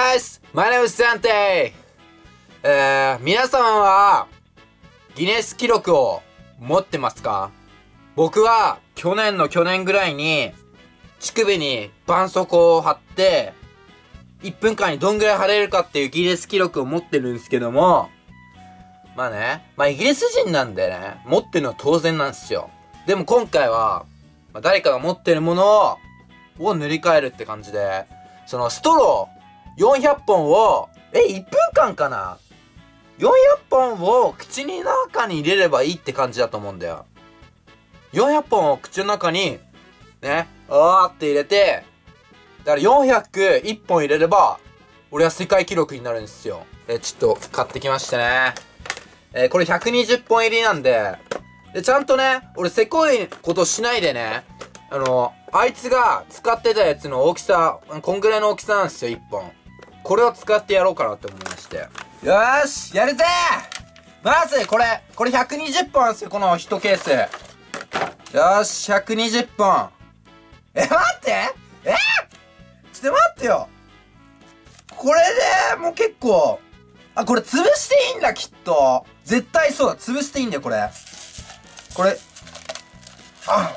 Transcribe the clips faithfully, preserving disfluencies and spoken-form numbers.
guys! My name is Sante! えー、皆さんは、ギネス記録を持ってますか？僕は、去年の去年ぐらいに、乳首に絆創膏を貼って、いっぷんかんにどんぐらい貼れるかっていうギネス記録を持ってるんですけども、まあね、まあイギリス人なんでね、持ってるのは当然なんですよ。でも今回は、まあ、誰かが持ってるものを、を塗り替えるって感じで、そのストローよんひゃっぽんを、え、いっぷんかんかな ?よんひゃっぽんを口の中に入れればいいって感じだと思うんだよ。よんひゃっぽんを口の中に、ね、あーって入れて、だからよんひゃくいっぽん入れれば、俺は世界記録になるんですよ。え、ちょっと買ってきましたね。えー、これひゃくにじゅっぽん入りなんで、で、ちゃんとね、俺せこいことしないでね、あの、あいつが使ってたやつの大きさ、こんぐらいの大きさなんですよ、いっぽん。これを使ってやろうかなって思いまして。よーしやるぜーまず、これ、これひゃくにじゅっぽんなんですよ、このいちケース。よーし、ひゃくにじゅっぽん。え、待ってえー、ちょっと待ってよ。これで、もう結構、あ、これ潰していいんだ、きっと。絶対そうだ、潰していいんだよ、これ。これ、あ、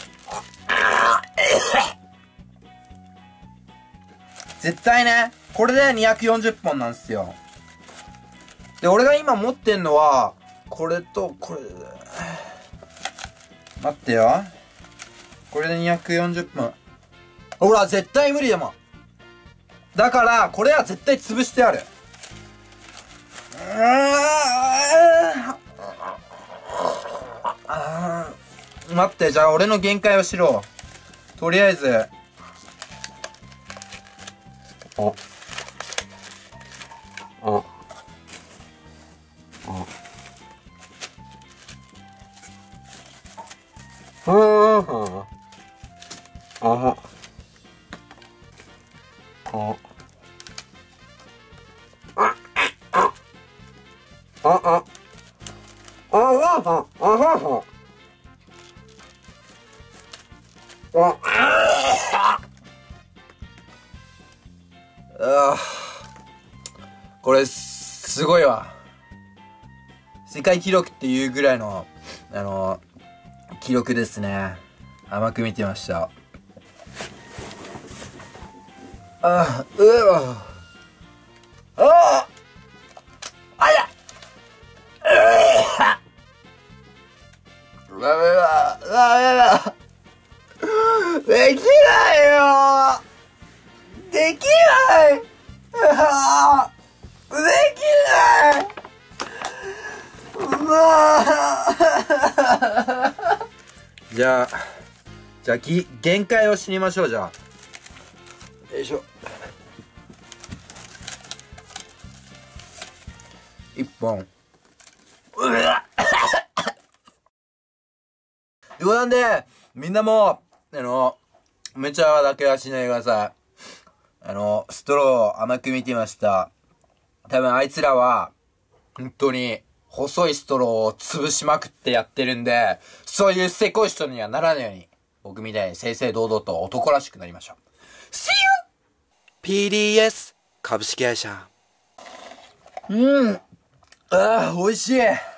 絶対ね、これでにひゃくよんじゅっぽんなんすよ。で、俺が今持ってんのは、これと、これ、待ってよ。これでにひゃくよんじゅっぽん。ほら、絶対無理だもん。だから、これは絶対潰してある。うーあー待って、じゃあ俺の限界を知ろう。とりあえず、お、お、お、ふーふー、お、お、あ、あ、あ、あ、あ、あ、あ、あ、あ、あ、これ、すごいわ。世界記録っていうぐらいの、あの、記録ですね。甘く見てました。あ、うわ。ああやうわうわうわうわできないよできないできないうわじゃあ、じゃあ、ぎ、限界を知りましょう、じゃあ。よいしょ。一本。うわということなんで、みんなも、あの、めちゃだけはしないでください。あの、ストローを甘く見てました。多分あいつらは、本当に、細いストローを潰しまくってやってるんで、そういうせこい人にはならないように、僕みたいに正々堂々と男らしくなりましょう。See you! ピーディーエス 株式会社。 うん。ああ、美味しい。